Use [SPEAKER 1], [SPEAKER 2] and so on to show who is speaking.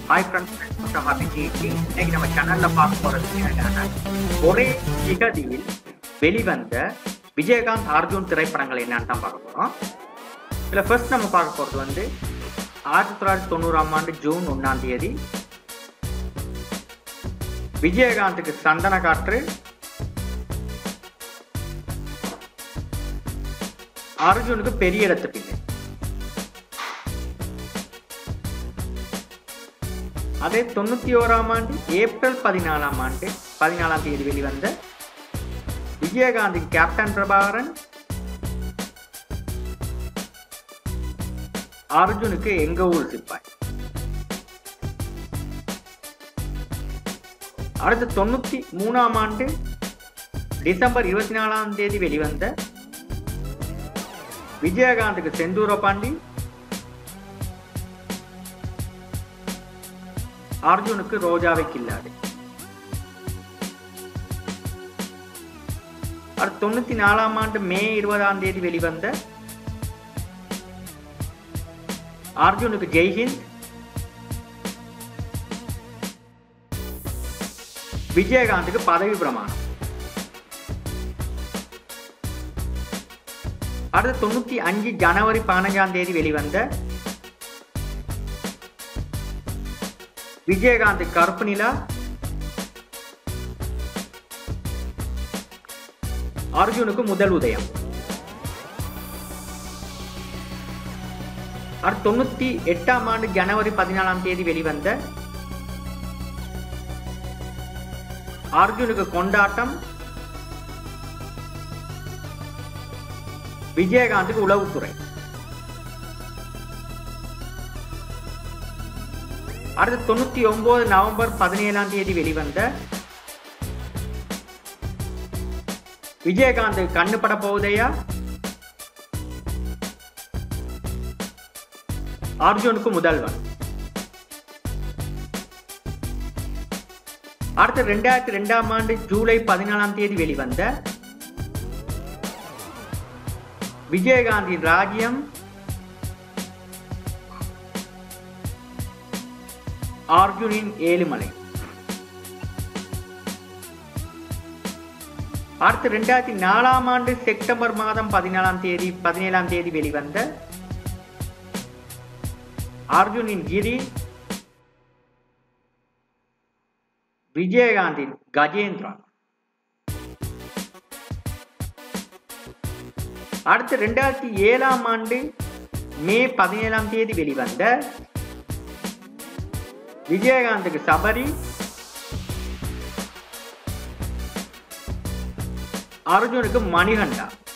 [SPEAKER 1] Hi friends, Dr. Happy GT. இன்னைக்கு நம்ம சேனல்ல பார்க்க போறது என்னன்னா ஒரே திகதியில் வெளிவந்த விஜயகாந்த் அர்ஜுன் திரைப்படங்கள் என்னன்னு தான் பார்க்க போறோம். இதுல ஃபர்ஸ்ட் நம்ம பார்க்க போறது வந்து 1990ஆம் ஆண்டு ஜூன் 1ஆம் தேதி விஜயகாந்துக்கு சந்தன காற்று, அர்ஜுனுக்கு பெரிய இடத்து பிள்ளை. அதே 91ஆம் ஆண்டு ஏப்ரல் 14ஆம் தேதி வெளிவந்த விஜயகாந்துக்கு கேப்டன் பிரபாகரன், அர்ஜுனுக்கு எங்க ஊர் சிப்பாய். அடுத்து 93ஆம் ஆண்டு டிசம்பர் 24ஆம் தேதி வெளிவந்த விஜயகாந்துக்கு செந்தூர பாண்டி, அர்ஜுனுக்கு ரோஜாவை கில்லாது. அடுத்து 94ஆம் ஆண்டு மே 20ஆம் தேதி வெளிவந்த அர்ஜுனுக்கு ஜெய்ஹிந்த், விஜயகாந்துக்கு பதவி பிரமாணம். அடுத்து 95 ஜனவரி 15ஆம் தேதி வெளிவந்த விஜயகாந்த் கருப்பு நிலா, அர்ஜுனுக்கு முதல் உதயம். அடுத்து 98ஆம் ஆண்டு ஜனவரி 14ஆம் தேதி வெளிவந்த அர்ஜுனுக்கு கொண்டாட்டம், விஜயகாந்துக்கு உளவுத்துறை. அடுத்து 99 நவம்பர் 17ஆம் தேதி வெளிவந்த விஜயகாந்த் கண்ணு பட போவதையா, அர்ஜுனுக்கு முதல்வன். அடுத்து 2002ஆம் ஆண்டு ஜூலை 14ஆம் தேதி வெளிவந்த விஜயகாந்தின் ராஜ்யம், அர்ஜுனின் ஏழுமலை. அடுத்து 2004ஆம் ஆண்டு செப்டம்பர் மாதம் 17ஆம் தேதி வெளிவந்த அர்ஜுனின் கிரி, விஜயகாந்தின் கஜேந்திரா. அடுத்து 2007ஆம் ஆண்டு மே 17ஆம் தேதி வெளிவந்த விஜயகாந்துக்கு சபரி, அர்ஜுனுக்கு மணிகண்டா.